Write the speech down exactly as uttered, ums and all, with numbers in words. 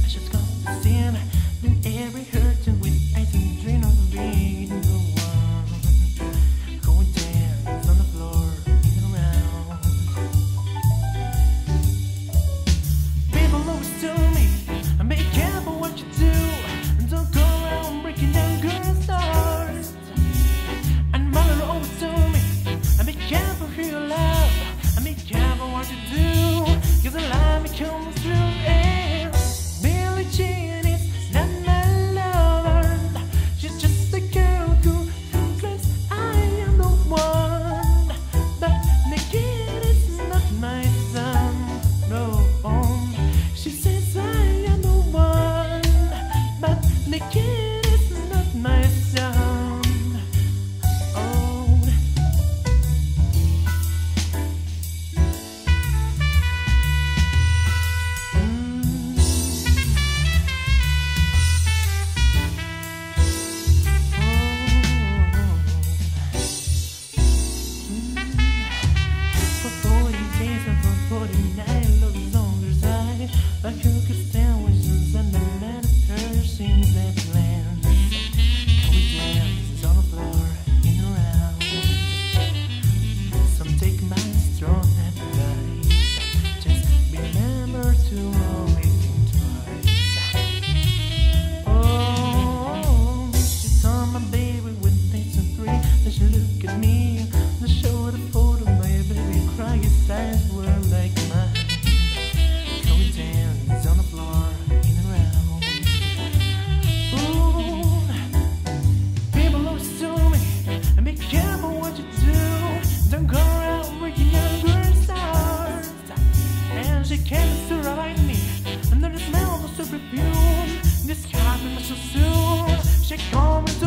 just got the same. Then every hurting with ice and drain of being the one. Going dance on the floor, in and around. People always tell me, be careful what you do. Don't go around breaking down girls' hearts. And mother always told me, be careful who you love. And be careful what you do, cause the line becomes through. And Billie Jean is not my lover. She's just a girl who thinks I am the one. But the kid is not my son, no. She says I am the one, but the kid is not my son. Oh. For forty days and for forty-nine longer side, I cook a sandwiches and the man of her seems that land. We dance on the floor, in and around. Some take my strong advice. Just remember to always think twice. Oh, she saw my baby with face and three. Then she looked at me. Then showed a photo of my baby crying. His eyes were like mine. We dance on the floor, in and around. Ooh, people always tell me, be careful what you do. Don't go around breaking young girls' hearts. And she came to ride me under the smell of her perfume. This happened so soon. She called me to